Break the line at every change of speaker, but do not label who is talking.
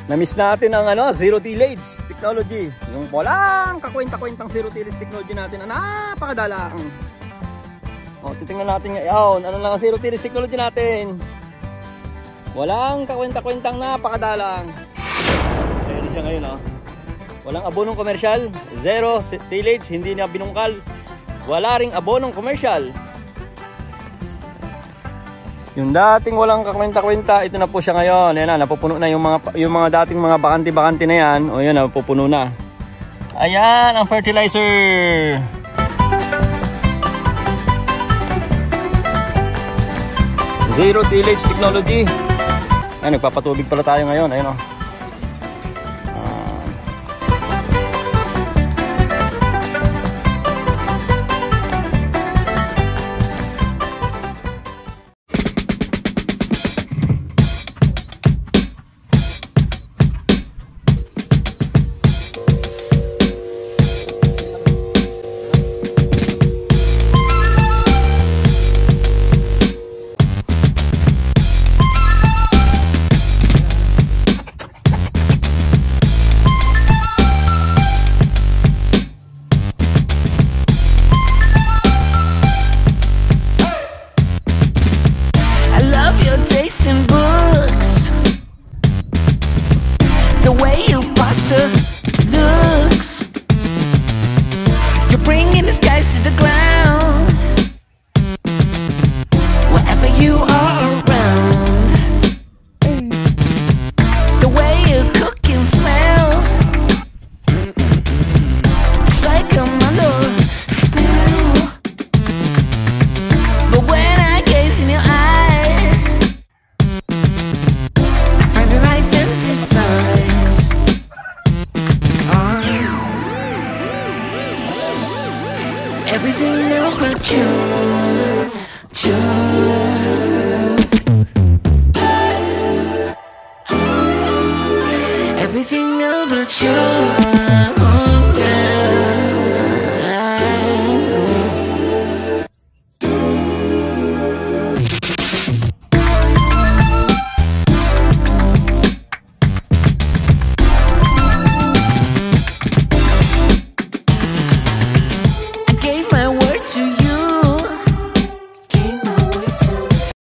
Na-miss natin ang zero tillage technology. Yung walang kakwenta-kwentang zero tillage technology natin na napakadalang. O, titingnan natin ngayon. Ano lang ang zero tillage technology natin? Walang kakwenta-kwentang napakadalang. Ayan siya ngayon, Walang abonong komersyal. Zero tillage, hindi niya binungkal. Wala ring abonong komersyal. Yung dating walang kakwenta-kwenta, ito na po siya ngayon. Ayan na, napupuno na yung mga dating mga bakante-bakante na yan. O yan, napupuno na. Ayan, ang fertilizer. Zero tillage technology. Ayan, nagpapatubig pala tayo ngayon. Ayan,
tasting books, the way your pasta looks, you're bringing the skies to the ground, wherever you are around, the way your cooking smells, like I'm under spell, but when I gaze in your eyes, everything else but you, everything else but you.